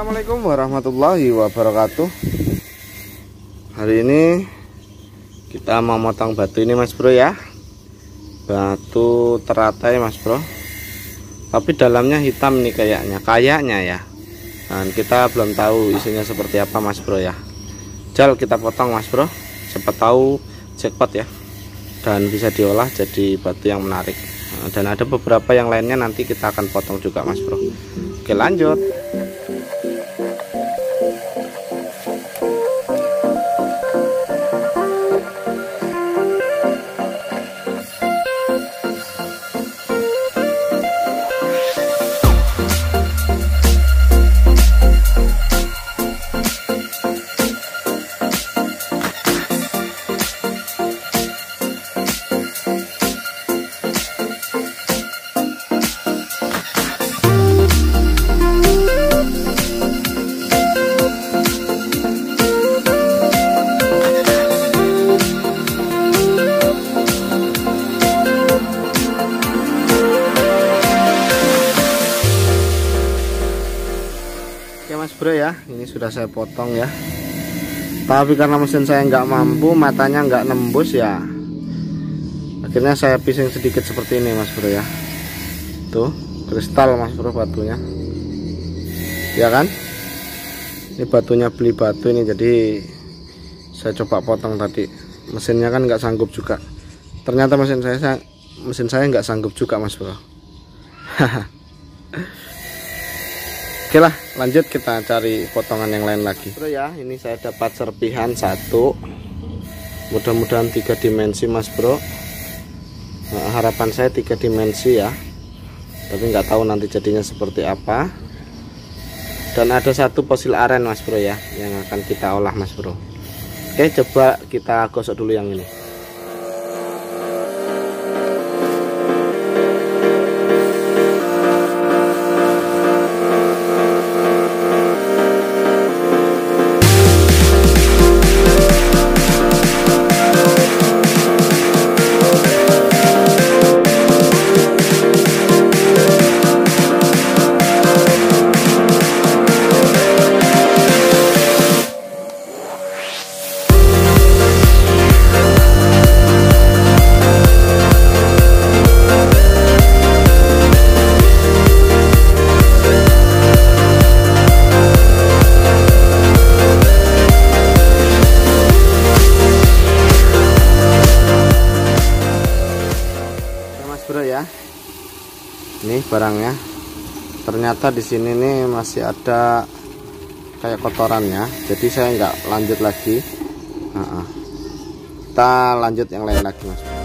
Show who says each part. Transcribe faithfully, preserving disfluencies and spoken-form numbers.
Speaker 1: Assalamualaikum warahmatullahi wabarakatuh. Hari ini kita mau motong batu ini mas bro ya. Batu teratai mas bro, tapi dalamnya hitam nih kayaknya Kayaknya ya. Dan kita belum tahu isinya seperti apa mas bro ya. Jal kita potong mas bro, siapa tahu jackpot ya, dan bisa diolah jadi batu yang menarik. Nah, dan ada beberapa yang lainnya nanti kita akan potong juga mas bro. Oke lanjut. Mas bro ya, ini sudah saya potong ya, tapi karena mesin saya nggak mampu, matanya nggak nembus ya, akhirnya saya pising sedikit seperti ini mas bro ya. Tuh kristal mas bro batunya ya kan, ini batunya beli batu ini, jadi saya coba potong tadi. Mesinnya kan nggak sanggup juga, ternyata mesin saya mesin saya nggak sanggup juga mas bro. Oke lah, lanjut kita cari potongan yang lain lagi bro ya. Ini saya dapat serpihan satu, mudah-mudahan tiga dimensi mas bro. Nah, harapan saya tiga dimensi ya, tapi nggak tahu nanti jadinya seperti apa. Dan ada satu fosil aren mas bro ya, yang akan kita olah mas bro. Oke, coba kita gosok dulu yang ini. Bro ya, ini barangnya. Ternyata di sini nih masih ada kayak kotorannya, jadi saya nggak lanjut lagi. Nah, kita lanjut yang lain lagi mas.